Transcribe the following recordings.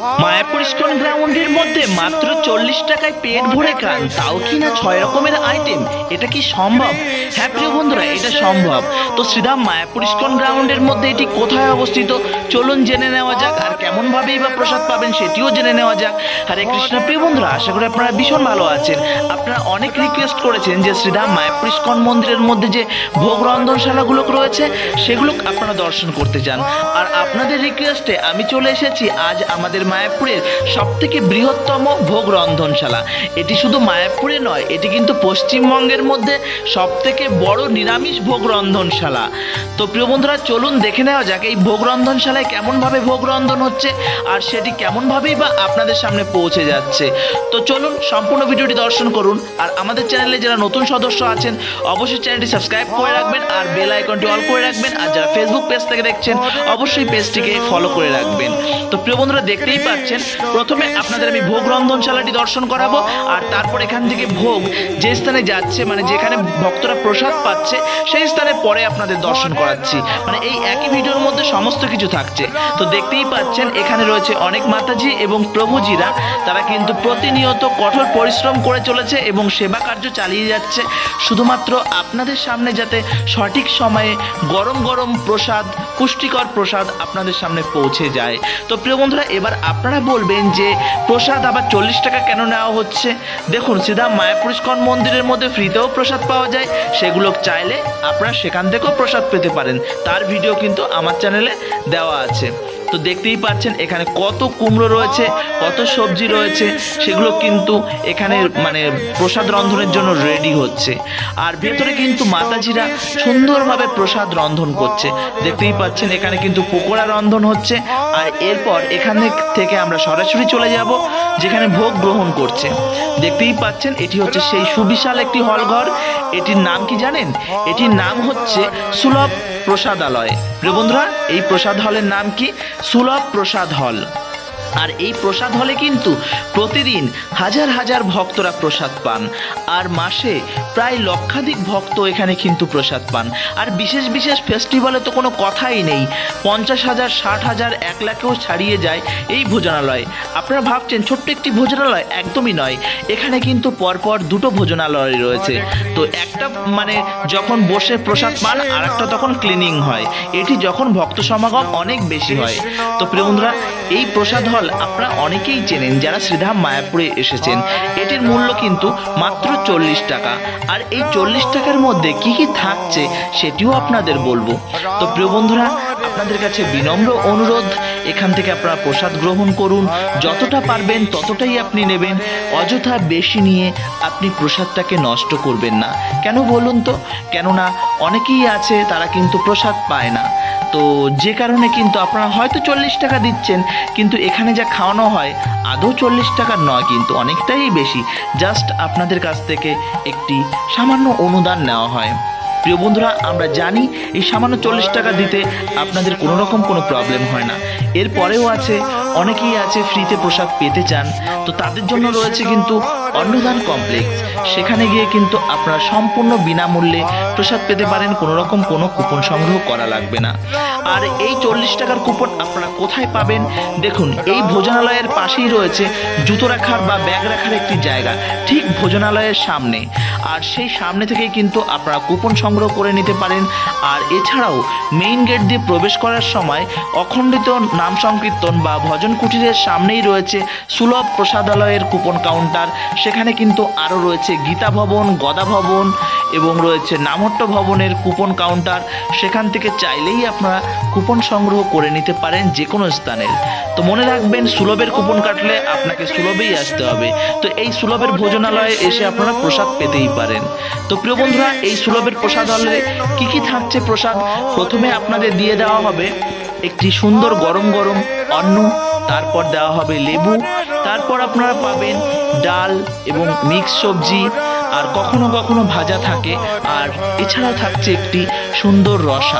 Mayapur ISKCON গ্রাউন্ডের মধ্যে মাত্র 40 টাকায় পেট ভরে খান, তাও কিনা 6 রকমের আইটেম। এটা কি সম্ভব? হ্যাঁ প্রিয় বন্ধুরা, এটা সম্ভব। তো শ্রীধাম মায়াপুর ইস্কন গ্রাউন্ডের মধ্যে এটি কোথায় অবস্থিত চলুন জেনে নেওয়া যাক, আর কেমন ভাবেই বা প্রসাদ পাবেন সেটিও জেনে নেওয়া যাক। হরে কৃষ্ণ প্রিয় বন্ধুরা, আশা করি আপনারা ভীষণ ভালো আছেন। আপনারা অনেক রিকোয়েস্ট করেছেন যে শ্রীধাম মায়াপুর ইস্কন মন্দিরের মধ্যে যে ভোগ রন্ধনশালাগুলো রয়েছে সেগুলো আপনারা দর্শন করতে চান, আর আপনাদের রিকোয়েস্টে আমি চলে এসেছি আজ আমাদের মায়াপুরের সবথেকে বৃহত্তম ভোগ রন্ধনশালা। এটি শুধু মায়াপুরে নয়, এটি কিন্তু পশ্চিমবঙ্গের মধ্যে সবথেকে বড় নিরামিষ ভোগ রন্ধনশালা। তো প্রিয় বন্ধুরা, চলুন দেখে নেওয়া যাক এই ভোগ রন্ধনশালায় কেমনভাবে ভোগ রন্ধন হচ্ছে আর সেটি কেমনভাবেই বা আপনাদের সামনে পৌঁছে যাচ্ছে। তো চলুন সম্পূর্ণ ভিডিওটি দর্শন করুন, আর আমাদের চ্যানেলে যারা নতুন সদস্য আছেন অবশ্যই চ্যানেলটি সাবস্ক্রাইব করে রাখবেন আর বেল আইকনটি অল করে রাখবেন, আর যারা ফেসবুক পেজ থেকে দেখছেন অবশ্যই পেজটিকে ফলো করে রাখবেন। তো প্রিয় বন্ধুরা, দেখতেই পাচ্ছেন প্রথমে আপনাদের আমি ভোগ রন্ধনশালাটি দর্শন করাবো, আর তারপর এখান থেকে ভোগ যে স্থানে যাচ্ছে, মানে যেখানে ভক্তরা প্রসাদ পাচ্ছে সেই স্থানে পরে আপনাদের দর্শন করাচ্ছি। মানে এই একই ভিডিওর মধ্যে সমস্ত কিছু থাকছে। তো দেখতেই পাচ্ছেন এখানে রয়েছে অনেক মাতাজি এবং প্রভুজিরা, তারা কিন্তু প্রতিনিয়ত কঠোর পরিশ্রম করে চলেছে এবং সেবা কার্য চালিয়ে যাচ্ছে শুধুমাত্র আপনাদের সামনে যাতে সঠিক সময়ে গরম গরম প্রসাদ, পুষ্টিকর প্রসাদ আপনাদের সামনে পৌঁছে যায়। তো প্রিয় বন্ধুরা, এবার আপনারা বলবেন যে প্রসাদ আবার 40 টাকা কেন নেওয়া হচ্ছে? দেখুন, শ্রীধাম মায়াপুর ইস্কন মন্দিরের মধ্যে ফ্রিতেও প্রসাদ পাওয়া যায়, সেগুলো চাইলে আপনারা সেখান থেকেও প্রসাদ পেতে পারেন। তার ভিডিও কিন্তু আমার চ্যানেলে দেওয়া আছে। তো দেখতেই পাচ্ছেন এখানে কত কুমড়ো রয়েছে, কত সবজি রয়েছে, সেগুলো কিন্তু এখানে মানে প্রসাদ রন্ধনের জন্য রেডি হচ্ছে। আর ভেতরে কিন্তু মাতাজিরা সুন্দরভাবে প্রসাদ রন্ধন করছে। দেখতেই পাচ্ছেন এখানে কিন্তু পকোড়া রন্ধন হচ্ছে, আর এরপর এখানে থেকে আমরা সরাসরি চলে যাব যেখানে ভোগ গ্রহণ করছে। দেখতেই পাচ্ছেন এটি হচ্ছে সেই সুবিশাল একটি হলঘর। এটির নাম কি জানেন? এটির নাম হচ্ছে সুলভ প্রসাদালয়। প্রিয় বন্ধুরা, এই প্রসাদ হলের নাম কি? সুলভ প্রসাদ হল। আর এই প্রসাদ হলে কিন্তু প্রতিদিন হাজার হাজার ভক্তরা প্রসাদ পান, আর মাসে প্রায় লক্ষাধিক ভক্ত এখানে কিন্তু প্রসাদ পান। আর বিশেষ বিশেষ ফেস্টিভ্যালে তো কোনো কথাই নেই, 50,000, 60,000, 1 লাখেও ছাড়িয়ে যায় এই ভোজনালয়। আপনারা ভাবছেন ছোট্ট একটি ভোজনালয়? একদমই নয়, এখানে কিন্তু পরপর দুটো ভোজনালয় রয়েছে। তো একটা মানে যখন বসে প্রসাদ পান, আর একটা তখন ক্লিনিং হয়। এটি যখন ভক্ত সমাগম অনেক বেশি হয়। তো প্রিয় বন্ধুরা, এই প্রসাদ হল আপনারা অনেকেই চেনেন যারা শ্রীধাম মায়াপুরে এসেছেন। এটির মূল্য কিন্তু মাত্র 40 টাকা। আর এই 40 টাকার মধ্যে কি কি থাকছে সেটিও আপনাদের বলবো। তো প্রিয় বন্ধুরা, আপনাদের কাছে বিনম্র অনুরোধ, এখান থেকে আপনারা প্রসাদ গ্রহণ করুন, যতটা পারবেন ততটাই আপনি নেবেন। অযথা বেশি নিয়ে আপনি প্রসাদটাকে নষ্ট করবেন না। কেন বলুন তো? কেননা অনেকেই আছে তারা কিন্তু প্রসাদ পায় না। তো যে কারণে কিন্তু আপনারা হয়তো 40 টাকা দিচ্ছেন, কিন্তু এখানে যা খাওয়ানো হয় আদৌ 40 টাকার নয়, কিন্তু অনেকটাই বেশি। জাস্ট আপনাদের কাছ থেকে একটি সামান্য অনুদান নেওয়া হয়। প্রিয় বন্ধুরা, আমরা জানি এই সামান্য 40 টাকা দিতে আপনাদের কোনো রকম কোনো প্রবলেম হয় না। এরপরেও আছে অনেকেই আছে ফ্রিতে প্রসাদ পেতে চান, তো তাদের জন্য রয়েছে কিন্তু অন্নদান কমপ্লেক্স। সেখানে গিয়ে কিন্তু আপনারা সম্পূর্ণ বিনামূল্যে প্রসাদ পেতে পারেন, কোনো রকম কোনো কুপন সংগ্রহ করা লাগবে না। আর এই 40 টাকার কুপন আপনারা কোথায় পাবেন? দেখুন, এই ভোজনালয়ের পাশেই রয়েছে জুতো রাখার বা ব্যাগ রাখার একটি জায়গা, ঠিক ভোজনালয়ের সামনে। আর সেই সামনে থেকেই কিন্তু আপনারা কুপন সংগ্রহ করে নিতে পারেন। আর এছাড়াও মেইন গেট দিয়ে প্রবেশ করার সময় অখণ্ডিত নাম সংকীর্তন বা ভজন কুটিরের সামনেই রয়েছে সুলভ প্রসাদালয়ের কুপন কাউন্টার। সেখানে কিন্তু আরও রয়েছে গীতা ভবন, গদা ভবন এবং রয়েছে নামহট্ট ভবনের কুপন কাউন্টার। সেখান থেকে চাইলেই আপনারা কুপন সংগ্রহ করে নিতে পারেন যে কোনো স্থানের। তো মনে রাখবেন, সুলভের কুপন কাটলে আপনাকে সুলভেই আসতে হবে। তো এই সুলভের ভোজনালয়ে এসে আপনারা প্রসাদ পেতেই পারেন। তো প্রিয় বন্ধুরা, এই সুলভের প্রসাদ হলে কি কি থাকছে প্রসাদ? প্রথমে আপনাদের দিয়ে দেওয়া হবে একটি সুন্দর গরম গরম অন্ন, তারপর দেওয়া হবে লেবু, তারপর আপনারা পাবেন ডাল এবং মিক্স সবজি, আর কখনো কখনো ভাজা থাকে, আর এছাড়াও থাকছে একটি সুন্দর রসা।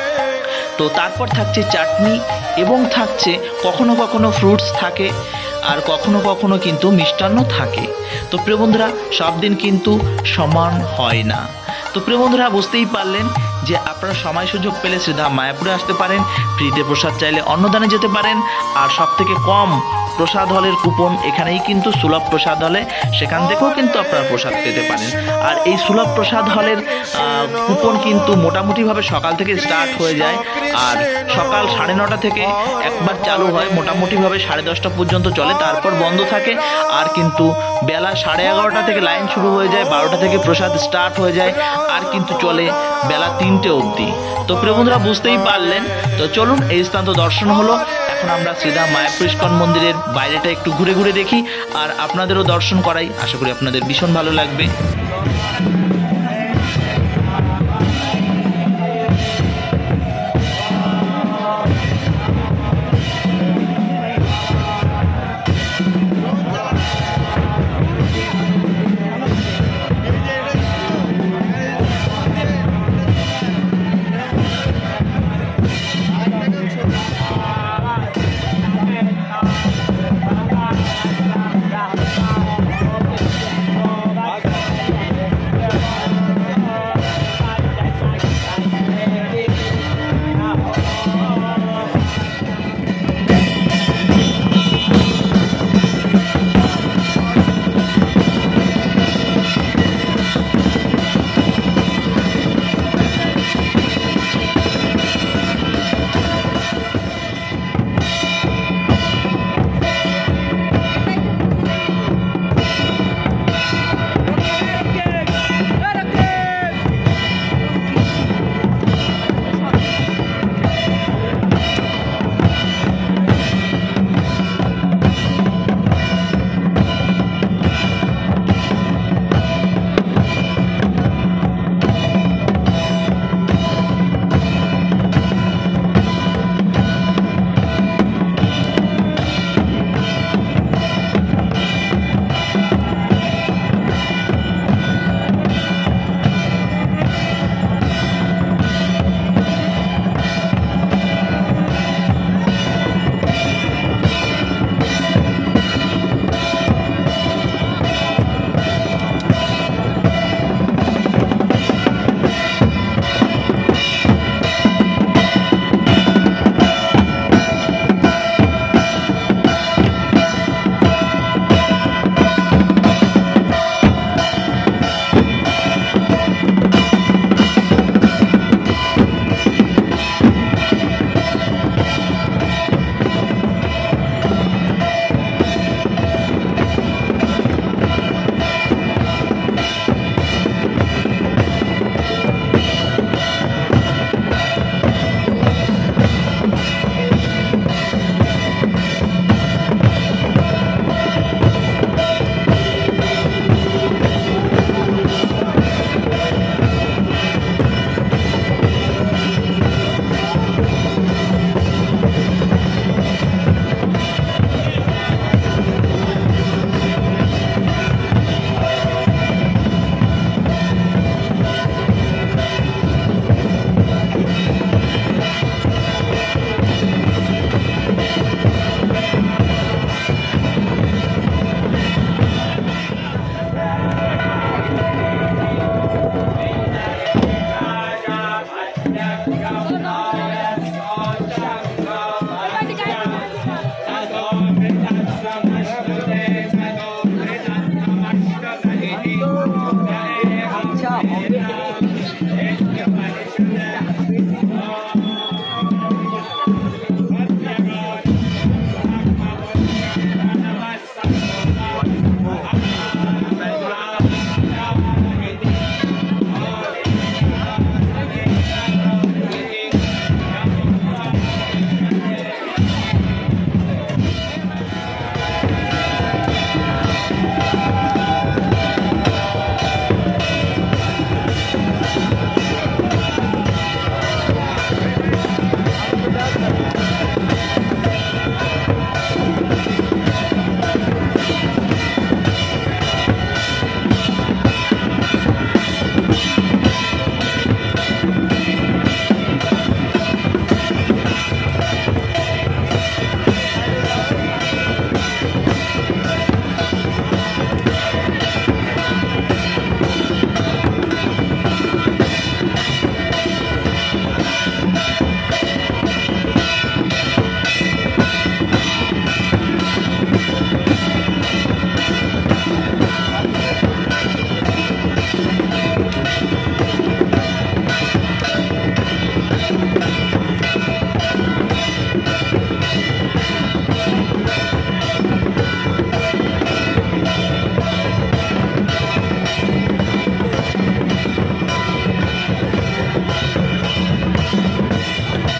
তো তারপর থাকছে চাটনি এবং থাকছে কখনো কখনো ফ্রুটস থাকে, আর কখনো কখনো কিন্তু মিষ্টান্ন থাকে। তো প্রিয় বন্ধুরা, সব দিন কিন্তু সমান হয় না। তো প্রিয় বন্ধুরা, বুঝতেই পারলেন যে আপনারা সময় সুযোগ পেলে শ্রীধাম মায়াপুরে আসতে পারেন, ফ্রিতে প্রসাদ চাইলে অন্নদানে যেতে পারেন, আর সবথেকে কম প্রসাদ হলের কুপন, এখানেই কিন্তু সুলভ প্রসাদ হলে, সেখান থেকেও কিন্তু আপনারা প্রসাদ পেতে পারেন। আর এই সুলভ প্রসাদ হলের কুপন কিন্তু মোটামুটিভাবে সকাল থেকে স্টার্ট হয়ে যায়, আর সকাল 9:30 থেকে একবার চালু হয়, মোটামুটিভাবে 10:30 পর্যন্ত চলে, তারপর বন্ধ থাকে। আর কিন্তু বেলা 11:30 থেকে লাইন শুরু হয়ে যায়, 12টা থেকে প্রসাদ স্টার্ট হয়ে যায়, আর কিন্তু চলে বেলা 3টে অবধি। তো প্রিয় বন্ধুরা বুঝতেই পারলেন। তো চলুন, এই স্থান তো দর্শন হলো, এখন আমরা শ্রীধাম মায়াপুর ইস্কন মন্দিরের বাইরেটা একটু ঘুরে ঘুরে দেখি আর আপনাদেরও দর্শন করাই। আশা করি আপনাদের ভীষণ ভালো লাগবে।